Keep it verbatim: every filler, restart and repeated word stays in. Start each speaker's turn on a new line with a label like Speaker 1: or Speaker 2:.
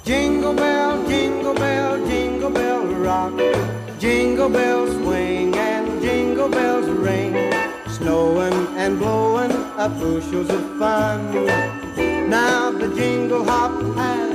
Speaker 1: Jingle bell, jingle bell, jingle bell rock. Jingle bells swing and jingle bells ring. Snowing and blowing up bushels of fun. Now the jingle hop has